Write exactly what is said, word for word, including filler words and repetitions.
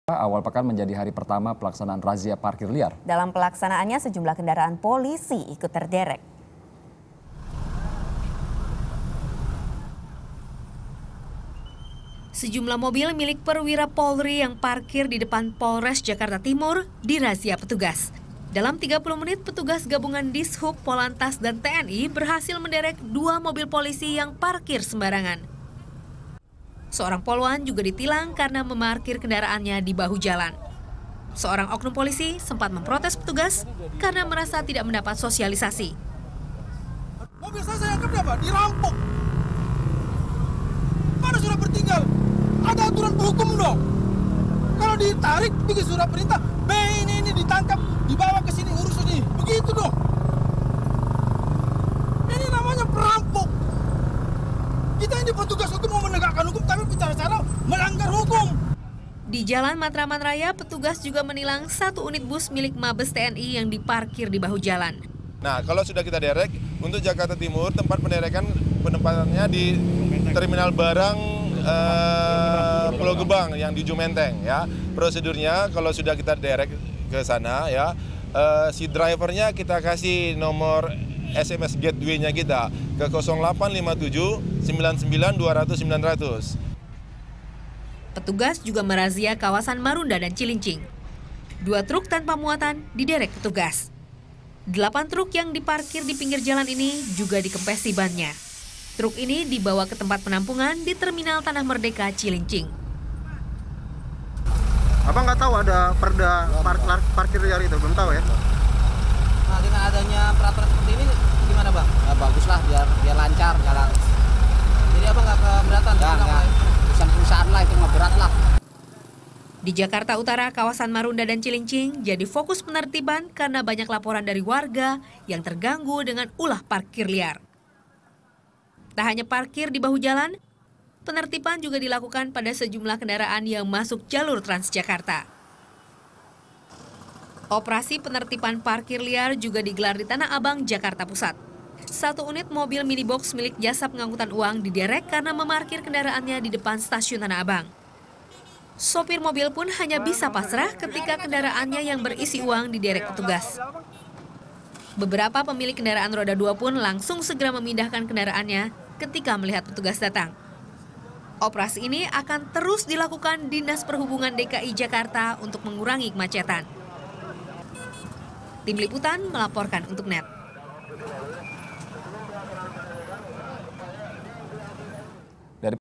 Awal pekan menjadi hari pertama pelaksanaan razia parkir liar. Dalam pelaksanaannya sejumlah kendaraan polisi ikut terderek. Sejumlah mobil milik perwira Polri yang parkir di depan Polres Jakarta Timur dirazia petugas. Dalam tiga puluh menit, petugas gabungan Dishub, Polantas, dan T N I berhasil menderek dua mobil polisi yang parkir sembarangan. Seorang poluan juga ditilang karena memarkir kendaraannya di bahu jalan. Seorang oknum polisi sempat memprotes petugas karena merasa tidak mendapat sosialisasi. Mobil saya saya anggap apa? Dirampok. Mana surat bertinggal? Ada aturan hukum dong. Kalau ditarik bikin surat perintah, B ini ini ditangkap, dibawa ke sini urus ini. Begitu dong. Ini namanya perampok. Kita ini petugas hukum mau menegakkan hukum, tapi bicara-cara melanggar hukum. Di Jalan Matraman Raya, petugas juga menilang satu unit bus milik Mabes T N I yang diparkir di bahu jalan. Nah, kalau sudah kita derek, untuk Jakarta Timur, tempat penderekan penempatannya di terminal barang eh, Pulau Gebang yang di Jumenteng. Ya, prosedurnya kalau sudah kita derek ke sana, ya, eh, si drivernya kita kasih nomor S M S gateway-nya kita ke nol delapan lima tujuh sembilan sembilan dua nol nol sembilan nol nol. Petugas juga merazia kawasan Marunda dan Cilincing. Dua truk tanpa muatan diderek petugas. Delapan truk yang diparkir di pinggir jalan ini juga dikempesi bannya. Truk ini dibawa ke tempat penampungan di Terminal Tanah Merdeka Cilincing. Abang nggak tahu ada perda par parkir liar itu, belum tahu ya? Nah, dengan adanya peraturan seperti ini gimana bang? Ya, bagus lah, biar biar lancar jalan. Jadi abang nggak keberatan? Nggak, urusan perusahaan lah, itu nggak berat lah. Di Jakarta Utara, kawasan Marunda dan Cilincing jadi fokus penertiban karena banyak laporan dari warga yang terganggu dengan ulah parkir liar. Tak hanya parkir di bahu jalan, penertiban juga dilakukan pada sejumlah kendaraan yang masuk jalur Transjakarta. Operasi penertiban parkir liar juga digelar di Tanah Abang, Jakarta Pusat. Satu unit mobil minibox milik jasa pengangkutan uang diderek karena memarkir kendaraannya di depan stasiun Tanah Abang. Sopir mobil pun hanya bisa pasrah ketika kendaraannya yang berisi uang diderek petugas. Beberapa pemilik kendaraan roda dua pun langsung segera memindahkan kendaraannya ketika melihat petugas datang. Operasi ini akan terus dilakukan Dinas Perhubungan D K I Jakarta untuk mengurangi kemacetan. Tim Liputan melaporkan untuk N E T.